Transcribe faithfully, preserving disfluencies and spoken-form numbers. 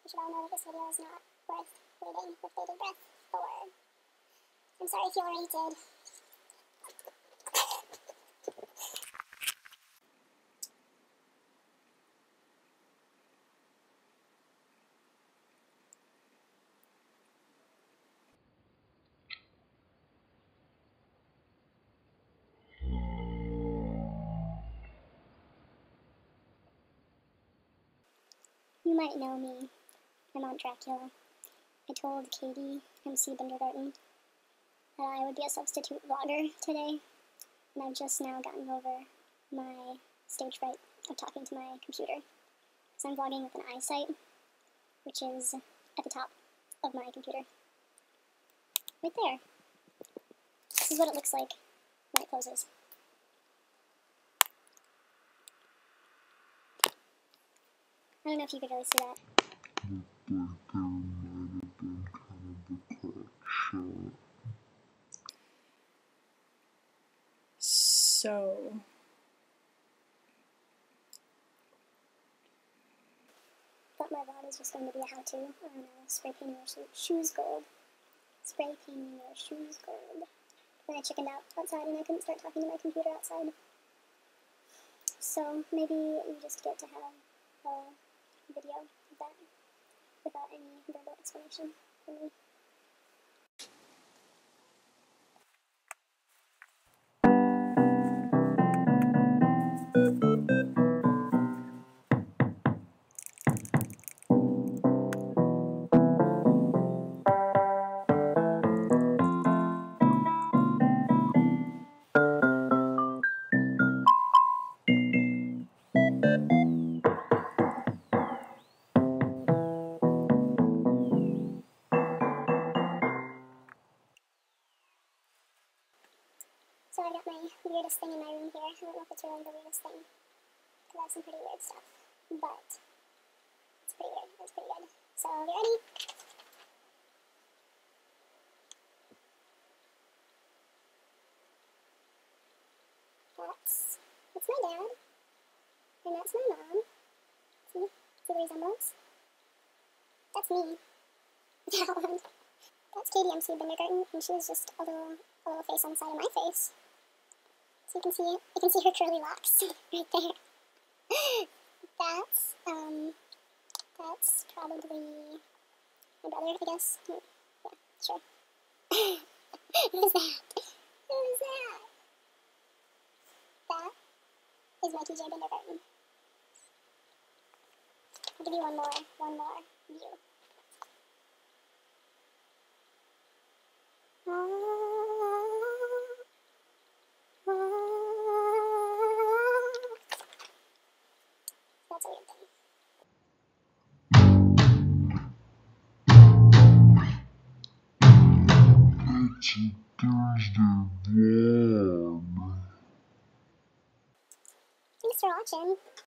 You should all know that this video is not worth waiting with bated breath for. I'm sorry if you already did. You might know me. I'm Aunt Dracula. I told Katie, M C Bindergarten, that I would be a substitute vlogger today, and I've just now gotten over my stage fright of talking to my computer. So I'm vlogging with an iSight, which is at the top of my computer. Right there. This is what it looks like when it closes. I don't know if you could really see that. Looked like there might have been kind of a crack shot. So, But my vlog is just going to be a how-to on uh, spray painting your sho- shoes gold. Spray painting your shoes gold. Then I chickened out outside and I couldn't start talking to my computer outside. So maybe you just get to have a video of that without any verbal explanation from me. So I got my weirdest thing in my room here. I don't know if it's really the weirdest thing, because I have some pretty weird stuff, but it's pretty weird. It's pretty good. So, you ready? That's, that's my dad, and that's my mom. See? See the resemblance? That's me. That one. That's Katie M C Bindergarten, and she was just a little, a little face on the side of my face. So you can see, you can see her curly locks right there. That's, um, that's probably my brother, I guess. Yeah, sure. Who's that? Who's that? That is my T J Bindergarten. I'll give you one more, one more view. That's a weird thing. It's a Thursday vlog. Thanks for watching.